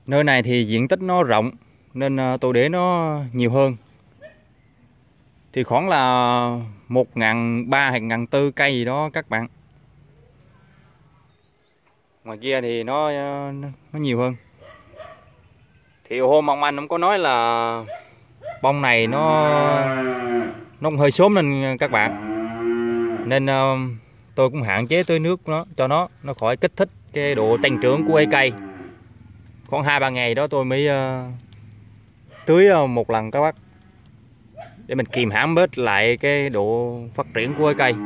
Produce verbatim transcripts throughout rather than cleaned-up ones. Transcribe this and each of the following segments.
Nơi này thì diện tích nó rộng nên tôi để nó nhiều hơn. Thì khoảng là một ngàn ba hay một ngàn tư cây gì đó các bạn. Ngoài kia thì nó nó nhiều hơn. Thì hôm ông anh ông có nói là bông này nó nó cũng hơi sớm nên các bạn. Nên uh, tôi cũng hạn chế tưới nước nó cho nó nó khỏi kích thích cái độ tăng trưởng của cây. Khoảng hai ba ngày đó tôi mới uh, tưới uh, một lần các bác, để mình kìm hãm bớt lại cái độ phát triển của cây.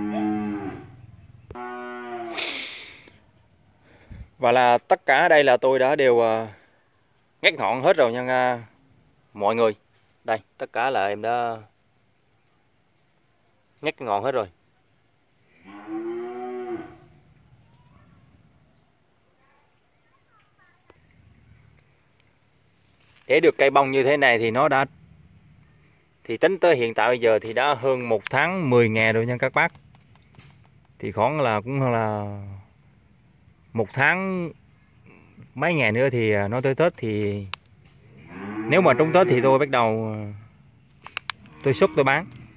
Và là tất cả ở đây là tôi đã đều uh, ngắt ngọn hết rồi nha uh, mọi người. Đây, tất cả là em đã ngắt ngọn hết rồi. Để được cây bông như thế này thì nó đã thì tính tới hiện tại bây giờ thì đã hơn một tháng mười ngày rồi nha các bác. Thì khoảng là cũng là một tháng mấy ngày nữa thì nó tới Tết. Thì nếu mà trúng Tết thì tôi bắt đầu tôi xúc tôi bán.